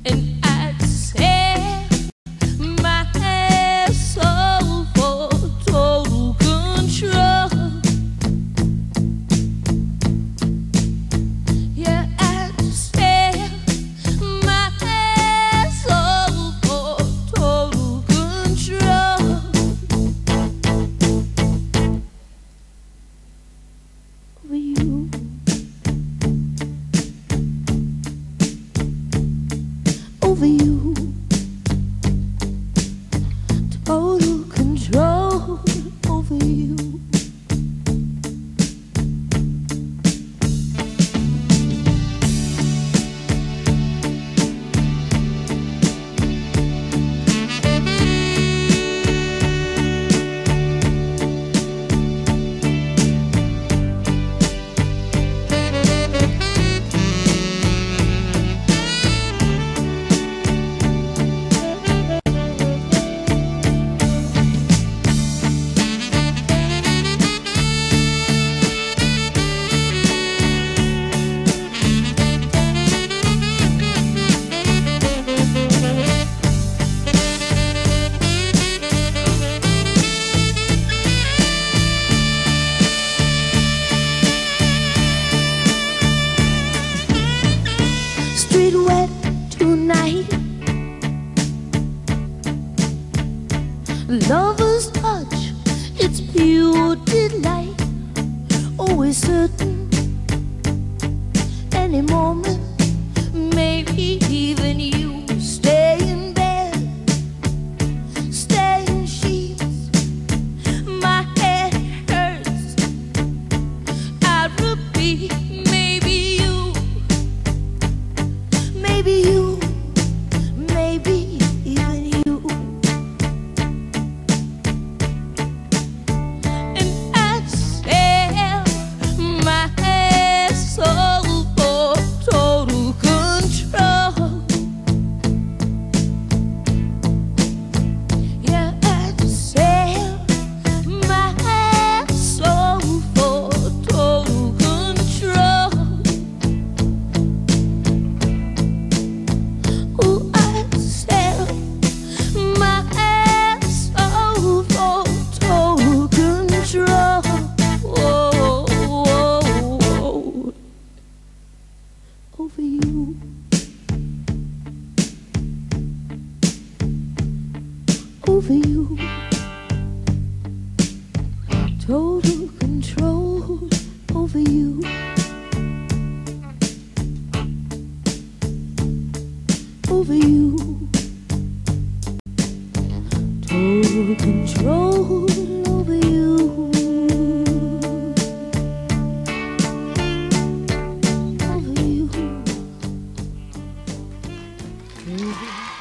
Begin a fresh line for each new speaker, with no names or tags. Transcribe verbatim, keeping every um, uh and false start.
and I'd sell my soul for total control. Yeah, I'd sell my soul for total control. Over you. Over you, total control over you. Street wet tonight, lover's touch, it's pure delight. Always certain, any moment, maybe even you stay in bed, stay in sheets. My head hurts, I repeat, maybe you. Maybe you, maybe even you. And I'd sell my soul for total control. Yeah, I'd sell my soul for total control. Ooh, I'd sell my soul for total control. Whoa, whoa, whoa. Over you. Over you. Total control over you. Over you, total control over you, over you, total